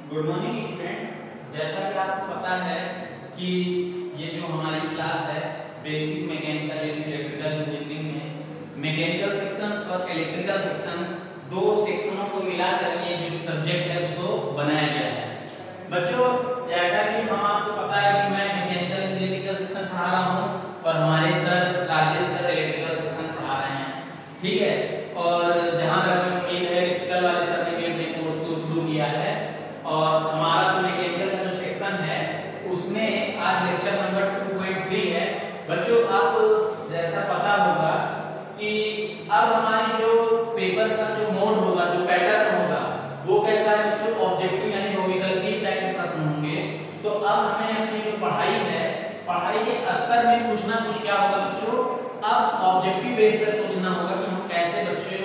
Good morning student. जैसा कि आपको पता है कि ये जो हमारी क्लास है basic mechanical and electrical engineering में मैकेनिकल सेक्शन और इलेक्ट्रिकल सेक्शन दो सेक्शनों को मिलाकर ये जो सब्जेक्ट है उसको बनाया गया है। बच्चों, जैसा कि हम आपको पता है कि मैं मैकेनिकल इंजीनियरिंग का सेक्शन पढ़ा रहा हूँ और हमारे sir Rajesh sir electrical section पढ़ा रहे हैं, ठीक है। और जहाँ तक उम्मीद है इलेक्ट्रिकल वाले सर ने भी अपने कोर्स को शुरू किया है और हमारा जो मैकेनिकल का जो सेक्शन है उसमें आज लेक्चर नंबर 2.3 है। बच्चों, आपको जैसा पता होगा कि अब हमारी जो पेपर का जो मोड होगा, जो पैटर्न होगा, वो कैसा है बच्चों? ऑब्जेक्टिव यानी बहुविकल्पीय टाइप के प्रश्न होंगे। तो अब हमें अपनी जो पढ़ाई है, पढ़ाई के स्तर में कुछ ना कुछ क्या होगा बच्चों? अब ऑब्जेक्टिव बेस पर सोचना होगा कि हम कैसे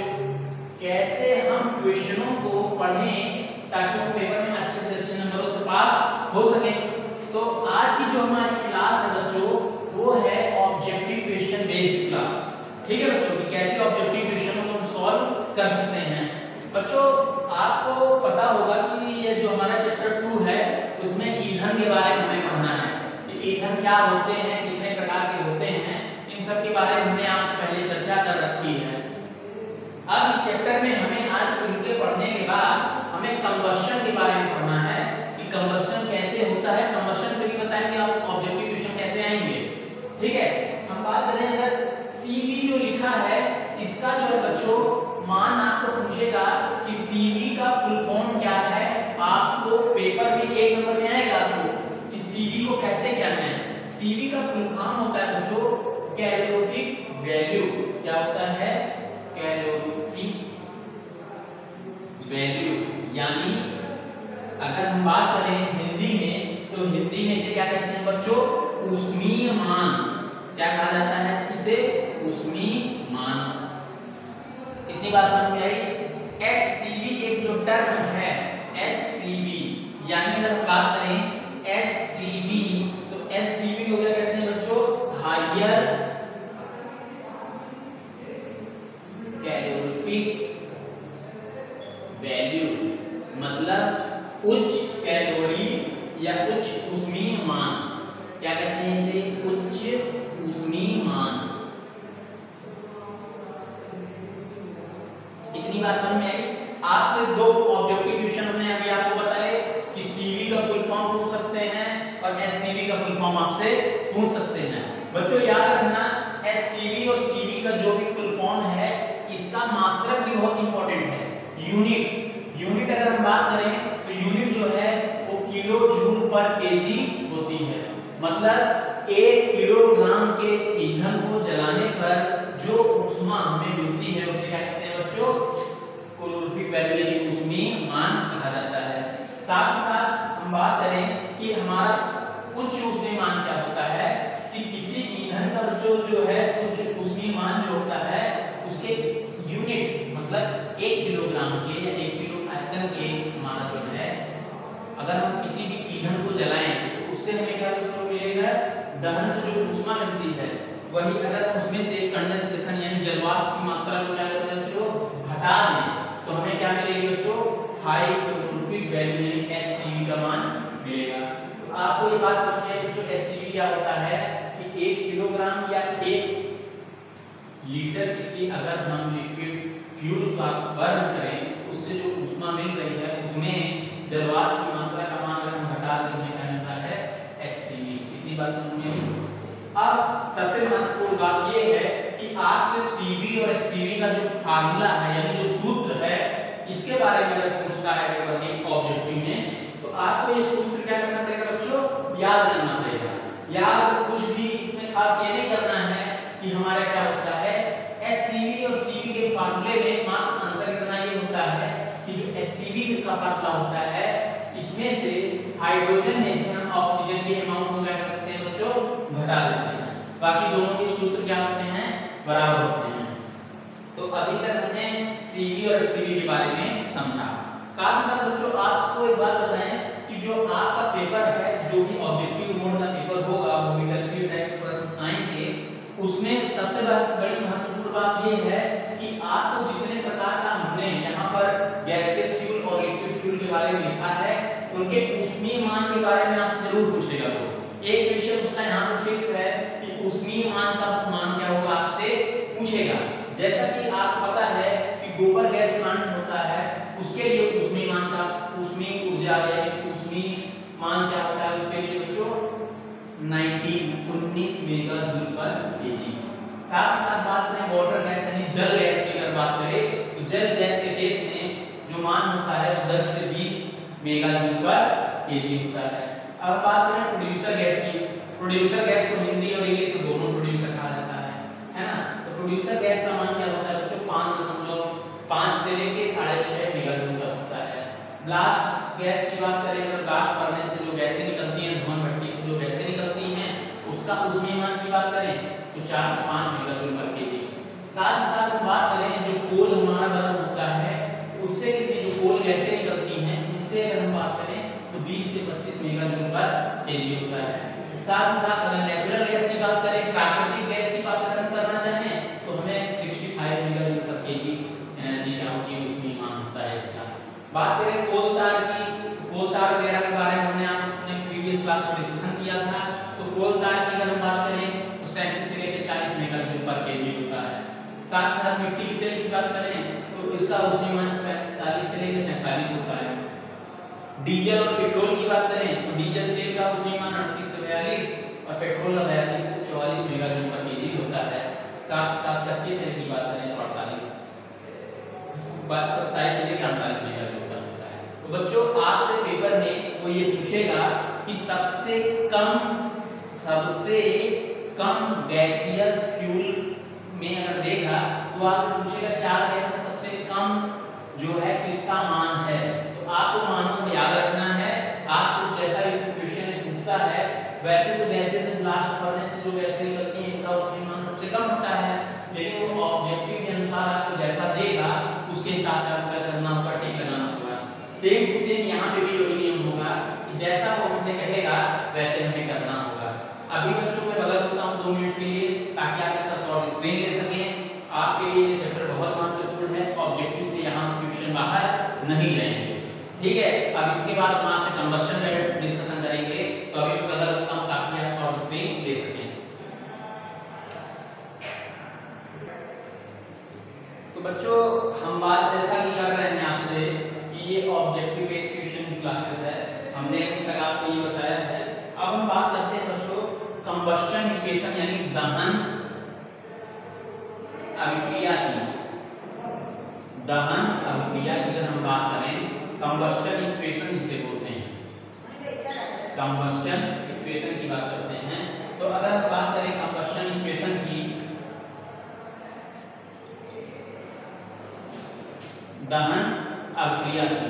हम क्वेश्चनों को पढ़ें ताकि हम पेपर में अच्छे से अच्छे नंबरों से पास हो सके। तो आज की जो हमारी क्लास है बच्चों, वो है ऑब्जेक्टिव क्वेश्चन बेस्ड क्लास, ठीक है बच्चों, कि कैसे ऑब्जेक्टिव क्वेश्चनों को हम सॉल्व कर सकते हैं। बच्चों, आपको पता होगा कि ये जो हमारा चैप्टर 2 है उसमें ईंधन के बारे में हमें पढ़ना है कि ईंधन क्या होते हैं, कितने प्रकार के होते हैं, इन सब के बारे में हमने आपसे पहले चर्चा कर रखी है। अब इस चैप्टर में हमें आज इनके पढ़ने के बाद हमें कंबशन के बारे में पढ़ना है कि कंबशन कैसे होता है। कंबशन से भी बताएंगे आप ऑब्जेक्टिव क्वेश्चन कैसे आएंगे, ठीक है। हम बात करें अगर सीवी जो लिखा है इसका जो है बच्चों मान आपको पूछेगा कि सीवी का फुल फॉर्म क्या है, आपको पेपर में 1 नंबर में आएगा आपको कि सीवी को कहते क्या है। सीवी का फुल फॉर्म होता है बच्चों कैलोरीफिक वैल्यू। क्या होता है? Calorific value. यानी अगर हम बात करें हिंदी में तो हिंदी में इसे क्या कहते हैं बच्चों? ऊष्मीय मान। क्या कहा जाता है इसे? ऊष्मीय मान। इतनी बात समझ में आई? HCV एक जो टर्म है HCV, यानी अगर हम बात करें HCV तो HCV को क्या कहते हैं बच्चों? हायर कैलोरीफिक वैल्यू, मतलब उच्च कैलोरी या उच्च ऊष्मीय मान। क्या कहते हैं इसे? उच्च ऊष्मीय मान। इतनी बात समझ में आई? आपसे दो ऑब्जेक्टिव क्वेश्चन हमने अभी आपको बताए कि सीवी का फुल फॉर्म पूछ सकते हैं और एचसीवी का फुल फॉर्म आपसे पूछ सकते हैं। बच्चों याद रखना, एचसीवी और सीवी का जो भी फुल फॉर्म है इसका मात्रक भी बहुत इंपॉर्टेंट है। यूनिट अगर हम बात करें तो यूनिट जो है वो किलो जूल पर केजी होती है। मतलब 1 किलोग्राम के ईंधन को जलाने पर जो ऊष्मा हमें मिलती है उसे क्या कहते हैं बच्चों? कैलोरीफिक वैल्यू यानी ऊष्मीय मान कहा जाता है। साथ ही साथ हम बात करें कि हमारा उच्च ऊष्मीय मान क्या होता है कि किसी ईंधन का बच्चों जो है उच्च ऊष्मीय मान जो होता है उसके यूनिट मतलब 1 किलोग्राम के या 1 किलो आयतन के हमारा जो है, अगर हम किसी भी ईंधन को जलाएं तो उससे हमें क्या मिलेगा? दहन से जो ऊष्मा मिलती है वही अगर उसमें से कंडेंसेशन यानी जलवाष्प की मात्रा को क्या करते हैं बच्चों? हटा दें तो हमें क्या मिलेगा बच्चों? हाई कैलोरीफिक वैल्यू यानी HCV का मान मिलेगा। तो आपको ये बात समझ में आई बच्चों HCV क्या होता है कि 1 किलोग्राम या 1 लीटर किसी अगर हम लिक्विड फ्यूल का बर्न करें उससे जो ऊष्मा मिल रही है उसमें जलवाष्प की मात्रा का मान अगर हम हटा दें तो क्या मिलता है? HCV। इतनी बात समझ में आई? अब सबसे महत्वपूर्ण बात यह है कि आपसे CV और HCV का जो फार्मूला है यानी जो सूत्र है इसके बारे में अगर पूछता है पेपर में ऑब्जेक्टिव में तो आपको ये सूत्र क्या करना पड़ेगा बच्चों? याद करना पड़ेगा। याद कुछ भी इसमें खास ये नहीं करना है कि हमारा क्या होता है HCV और CV के फार्मूले में मात्र अंतर इतना ये होता है कि जो HCV का फार्मूला होता है इसमें से हाइड्रोजन में से हम ऑक्सीजन के अमाउंट को क्या कर सकते हैं बच्चों? घटा देते हैं। बाकी दोनों के सूत्र क्या होते हैं? बराबर होते हैं। तो अभी तक हमने CV और HCV के बारे में समझा। साथ ही साथ बच्चों आपको एक बात बताएं कि जो आपका पेपर है, जो भी ऑब्जेक्टिव मोड का पेपर होगा, बहुविकल्पीय टाइप के प्रश्न आएंगे, उसमें सबसे बड़ी महत्वपूर्ण बात यह है कि आपको जितने प्रकार का हमने यहाँ पर गैसियस फ्यूल और लिक्विड फ्यूल के बारे में लिखा है उनके ऊष्मीय मान के बारे में आपसे जरूर पूछेगा। तो एक क्वेश्चन उसका यहाँ पर फिक्स है कि ऊष्मीय मान का मान क्या होगा आपसे पूछेगा। जैसा कि आपको पता है कि गोबर गैस प्लांट होता है, उसके लिए ऊष्मीय मान का ऊष्मीय ऊर्जा यानी ऊष्मीय मान क्या होता है उसके लिए बच्चों 19 मेगा जूल पर केजी। साथ ही साथ बात करें वाटर गैस यानी जल गैस की अगर बात करें तो जल गैस के केस में जो मान होता है 10 से 20 मेगा जूल पर केजी होता है। अब बात करें प्रोड्यूसर गैस की। प्रोड्यूसर गैस को हिंदी और इंग्लिश में दोनों प्रोड्यूसर कहा जाता है ना। तो प्रोड्यूसर गैस का मान क्या होता है बच्चों 5.5 से लेके 6.5 मेगा जूल तक होता है। ब्लास्ट गैस की बात करें अगर ब्लास्ट करने से जो गैसें निकलती हैं, धुआं भट्टी से जो गैसें निकलती हैं, उसका ऊष्मीय मान की बात करें तो 4 से 5 मेगा जूल पर केजी। साथ ही साथ हम बात करें जो कोल हमारा बर्न होता है उससे जो कोल गैसें निकलती हैं उनसे अगर हम बात करें तो 20 से 25 मेगा जूल पर केजी होता है। साथ ही साथ अगर नेचुरल गैस की बात करें, प्राकृतिक गैस की बात अगर हम करना चाहें तो हमें 65 मेगा जूल पर केजी एनर्जी क्या होती है ऊष्मीय मान होता है इसका। बात करें कोल तार की, कोल तार वगैरह के बारे में हमने अपने प्रीवियस क्लास में डिस्कशन किया था। तो कोल तार की अगर हम बात करें तो 37 से लेकर 40 मेगा जूल पर केजी होता है। साथ ही साथ मिट्टी के तेल की बात करें तो इसका ऊष्मीय मान 45 से लेकर 47 होता है। डीजल और पेट्रोल की बात करें तो डीजल तेल का ऊष्मीय मान 38 से 42 और पेट्रोल का 42 से 44 मेगा जूल पर केजी होता है। साथ ही साथ कच्चे तेल की बात करें तो 27 से लेकर 48 मेगा जूल तक होता है। तो बच्चों आपसे पेपर में वो ये पूछेगा कि सबसे कम गैसियस फ्यूल में अगर देगा तो आपसे पूछेगा 4 गैस में सबसे कम जो है किसका मान है। तो आपको मानों को याद रखना है। आपसे जैसा क्वेश्चन पूछता है वैसे तो गैसें तो ब्लास्ट फर्नेस से जो गैसें निकलती हैं इनका ऊष्मीय मान सबसे कम होता है, लेकिन वो ऑब्जेक्टिव के अनुसार आपको जैसा देगा उसके हिसाब से आपको क्या करना होगा, टिक लगाना होगा। सेम टू सेम यहाँ पे भी वही नियम होगा कि जैसा वो हमसे कहेगा वैसे हमें करना होगा। अभी बच्चों मैं बदल देता हूँ 2 मिनट के लिए ताकि आप इसका शॉर्ट स्क्रीन ले सकें। आपके लिए ये चैप्टर बहुत महत्वपूर्ण है, ऑब्जेक्टिव से यहाँ से क्वेश्चन बाहर नहीं रहेंगे, ठीक है। अब इसके बाद हम आपसे कंबस्शन रेट डिस्कशन करेंगे। तो अभी मैं बदल देता हूँ ताकि आप शॉर्ट स्क्रीन ले सकें। तो बच्चों हम बात जैसा कि कर रहे हैं आपसे कि ये ऑब्जेक्टिव बेस्ड क्वेश्चन की क्लासेस है, हमने अभी तक आपको ये बताया है। अब हम बात करते हैं बच्चों कंबस्शन इक्वेशन यानी दहन अभिक्रिया की। दहन अभिक्रिया की अगर हम बात करें कंबस्शन इक्वेशन जिसे बोलते हैं, कंबस्शन इक्वेशन की बात करते हैं। तो अगर हम बात करें कंबस्शन इक्वेशन की, दहन अभिक्रिया की,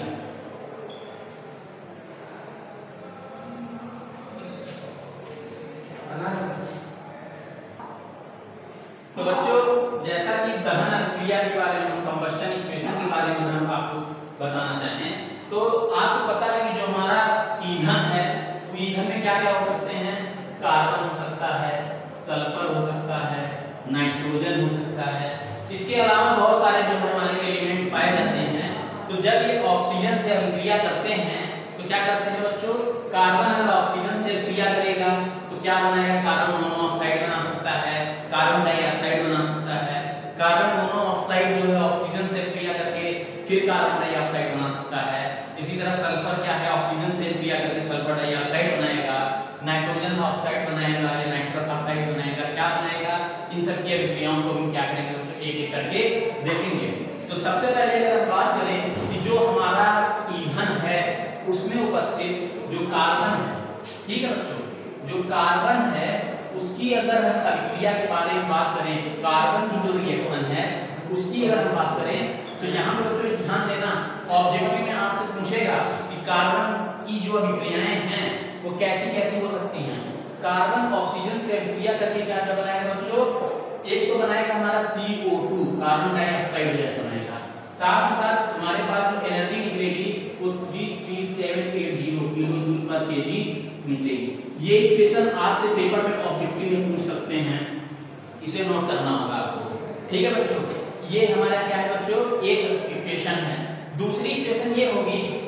तो बच्चों जैसा कि दहन अभिक्रिया के बारे में, कंबस्शन इक्वेशन के बारे में हम आपको बताना चाहें तो आपको पता है कि जो हमारा ईंधन है वो ईंधन में क्या क्या हो सकते हैं, कार्बन हो सकता है, सल्फर हो सकता है, नाइट्रोजन हो सकता है। इसके अलावा बहुत सारे जो हमारे एलिमेंट पाए जाते हैं। तो जब ये ऑक्सीजन से अभिक्रिया करते हैं तो क्या करते हैं बच्चों, कार्बन अगर ऑक्सीजन से अभिक्रिया करेगा तो क्या बनाएगा, कार्बन मोनोऑक्साइड बना सकता है, कार्बन डाइऑक्साइड बना सकता है। कार्बन मोनोऑक्साइड जो है ऑक्सीजन से अभिक्रिया करके फिर कार्बन डाइऑक्साइड बना सकता है। इसी तरह सल्फर क्या है, ऑक्सीजन से अभिक्रिया करके सल्फर डाइऑक्साइड बनाएगा, नाइट्रोजन ऑक्साइड बनाएगा या नाइट्रस ऑक्साइड बनाएगा, क्या बनाएगा। इन सब की अभिक्रियाओं को हम क्या करेंगे एक एक करके देखेंगे। तो सबसे पहले अगर हम बात करें कि जो हमारा ईंधन है उसमें उपस्थित जो कार्बन है, ठीक है बच्चों, जो कार्बन है उसकी अगर हम अभिक्रिया के बारे में बात करें, कार्बन की जो रिएक्शन है उसकी अगर हम बात करें तो यहाँ पर बच्चों ध्यान देना, ऑब्जेक्टिव में आपसे पूछेगा कि कार्बन की जो अभिक्रियाएं हैं वो कैसी कैसी हो सकती हैं। कार्बन ऑक्सीजन से अभिक्रिया करके क्या क्या बनाएगा बच्चों, एक तो बनाएगा हमारा CO2 कार्बन डाइऑक्साइड गैस बनाएगा। साथ ही साथ हमारे पास जो एनर्जी निकलेगी वो 33780 किलो जूल पर केजी मिलेगी। ये इक्वेशन आपसे पेपर में ऑब्जेक्टिव में पूछ सकते हैं, इसे नोट करना होगा आपको, ठीक है बच्चों। ये हमारा क्या है बच्चों, एक इक्वेशन है। दूसरी इक्वेशन ये होगी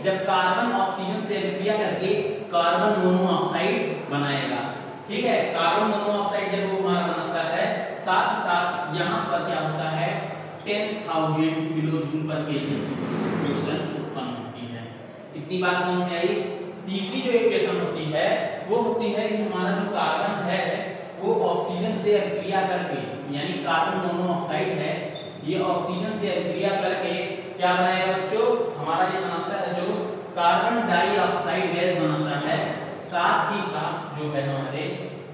जब कार्बन ऑक्सीजन से अभिक्रिया करके कार्बन मोनोऑक्साइड बनाएगा। ठीक है, कार्बन मोनोऑक्साइड जब वो हमारा बनाता है, साथ ही साथ यहाँ पर क्या होता है 10,000 किलोजूल पर केजी इक्वेशन उत्पन्न होती है। इतनी बात समझ में आई। तीसरी जो इक्वेशन होती है वो होती है कि हमारा जो कार्बन है वो ऑक्सीजन से अभिक्रिया करके, यानी कार्बन मोनोऑक्साइड है, ये ऑक्सीजन से अभिक्रिया करके क्या बनाएगा बच्चों, हमारा ये बनाता है जो कार्बन डाइऑक्साइड गैस बनाता है। साथ ही साथ जो है हमारे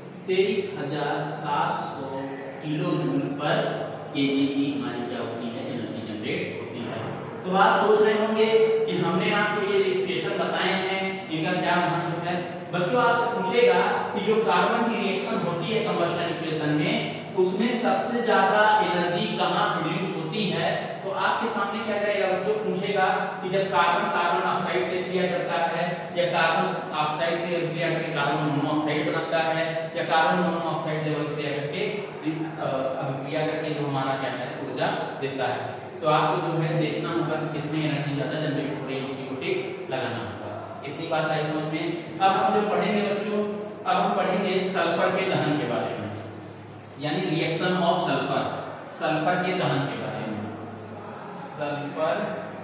23,700 किलोजूल पर केजी की हमारी क्या होती है, एनर्जी जनरेट होती है। तो आप सोच रहे होंगे कि हमने आपको ये इक्वेशन बताए हैं, इनका क्या महत्व है। बच्चों आपसे पूछेगा कि जो कार्बन की रिएक्शन होती है कंबशन इक्वेशन में, उसमें सबसे ज्यादा एनर्जी कहाँ प्रोड्यूस होती है, तो आपके सामने क्या करेगा बच्चों, पूछेगा कि जब कार्बन ऑक्साइड से क्रिया करता है या कार्बन ऑक्साइड से क्रिया करके कार्बन मोनोऑक्साइड बनाता है, या कार्बन मोनोऑक्साइड जब क्रिया करके अभिक्रिया करके जो हमारा क्या है ऊर्जा देता है। तो आपको जो है देखना होगा कि किसमें एनर्जी ज्यादा जनरेट हो रही है, उसी को टिक लगाना होगा। इतनी बात आई समझ में। अब हम जो पढ़ेंगे बच्चों, अब हम पढ़ेंगे सल्फर के दहन के बारे में, यानी रिएक्शन ऑफ सल्फर, सल्फर के दहन के बारे में, सल्फर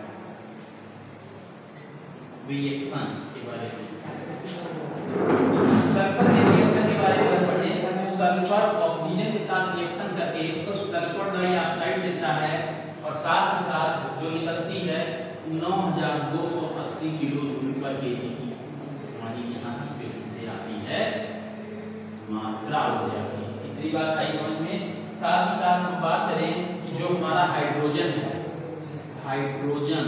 रिएक्शन के बारे में। सल्फर के रिएक्शन के बारे में अगर पढ़ें तो सल्फर ऑक्सीजन के साथ रिएक्शन करके तो सल्फर डाइऑक्साइड देता है, और साथ ही साथ जो निकलती है 9,280 किलोजूल पर केजी की हमारी यहाँ से इक्वेशन से आती है मात्रा ऊर्जा की। इतनी बात आई समझ में। साथ ही साथ हम बात करें कि जो हमारा हाइड्रोजन है, हाइड्रोजन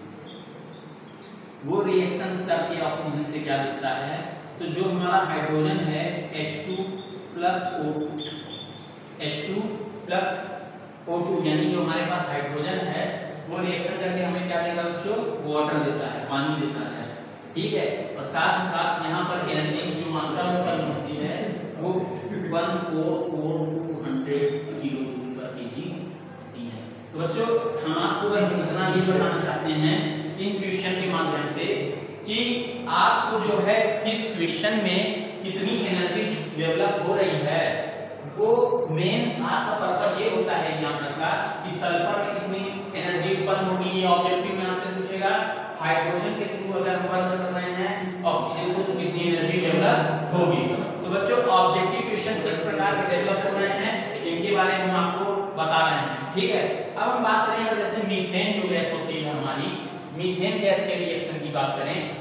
वो रिएक्शन करके ऑक्सीजन से क्या देता है, तो जो हमारा हाइड्रोजन है H2 प्लस O2 यानी जो हमारे पास हाइड्रोजन है वो रिएक्शन करके हमें क्या देगा बच्चों, वाटर देता है, पानी देता है। ठीक है, और साथ ही साथ यहाँ पर एनर्जी की जो मात्रा उत्पन्न होती है वो 14,200 किलोजूल पर केजी होती है। तो बच्चों हम आपको बस इतना ये बताना चाहते हैं इन क्वेश्चन के माध्यम से कि आपको जो है किस क्वेश्चन में कितनी एनर्जी डेवलप हो रही है, वो मेन आपका पर्पस ये होता है एग्जामिनर का कि सल्फर में कितनी एनर्जी उत्पन्न होगी, ये ऑब्जेक्टिव में आपसे पूछेगा। हाइड्रोजन के थ्रू अगर हम बात कर रहे हैं ऑक्सीजन को, तो कितनी एनर्जी डेवलप होगी। तो बच्चों ऑब्जेक्टिव क्वेश्चन किस प्रकार के डेवलप हो रहे हैं इनके बारे में हम आपको बता रहे हैं। ठीक है, अब हम बात करें जैसे मीथेन जो गैस होती है हमारी, मीथेन गैस के रिएक्शन की बात करें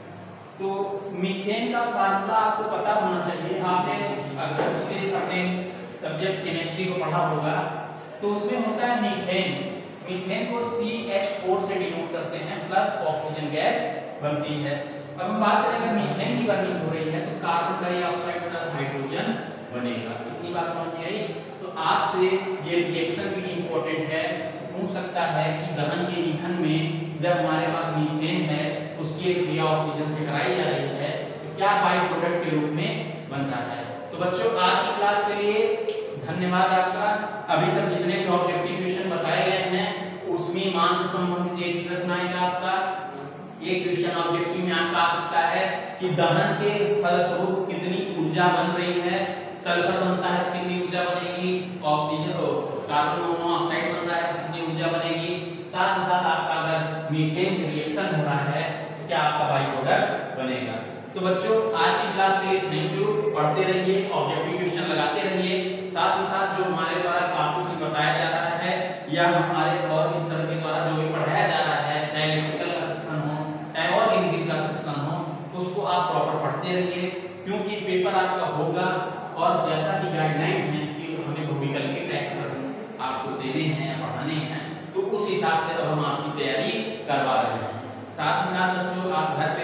तो मीथेन का फार्मूला आपको पता होना चाहिए। आपने अगर अपने सब्जेक्ट केमिस्ट्री को पढ़ा होगा तो उसमें होता है मीथेन, मीथेन को CH4 से डिनोट करते हैं, प्लस ऑक्सीजन गैस बनती है। अब हम बात करें अगर मीथेन की बर्निंग हो रही है तो कार्बन डाइऑक्साइड प्लस हाइड्रोजन बनेगा। इतनी बात समझ में आई। तो आपसे ये रिएक्शन भी इंपॉर्टेंट है, पूछ सकता है कि दहन के ईंधन में जब हमारे पास मीथेन है उसकी क्रिया ऑक्सीजन से कराई जा रही है तो क्या बाई प्रोडक्ट के रूप में बन रहा है। तो बच्चों आज की क्लास के लिए धन्यवाद आपका। अभी तक जितने भी ऑब्जेक्टिव क्वेश्चन बताए गए हैं उसमें मान से संबंधित एक प्रश्न आएगा आपका। एक क्वेश्चन ऑब्जेक्टिव में आपका आ सकता है कि दहन के फलस्वरूप कितनी ऊर्जा बन रही है, सल्फर बनता है तो कितनी ऊर्जा बनेगी, ऑक्सीजन कार्बन मोनोऑक्साइड बन रहा है कितनी ऊर्जा बनेगी, साथ ही साथ आपका अगर मीथेन से रिएक्शन हो रहा है तो क्या आपका बाई प्रोडक्ट बनेगा। तो बच्चों आज की क्लास के लिए थैंक यू। पढ़ते रहिए, ऑब्जेक्टिव क्वेश्चन लगाते रहिए, साथ ही साथ जो हमारे द्वारा क्लासेस में बताया जा रहा है या हमारे और भी सर के द्वारा जो भी पढ़ाया जा रहा है, चाहे इलेक्ट्रिकल का सेक्शन हो चाहे और किसी का सेक्शन हो, उसको आप प्रॉपर पढ़ते रहिए क्योंकि पेपर आपका होगा और जैसा कि गाइडलाइन है कि हमें भूमिकल के प्रैक्टिकल आपको देने हैं पढ़ाने हैं, तो उस हिसाब से अब हम आपकी तैयारी करवा रहे हैं। साथ ही साथ बच्चों आप घर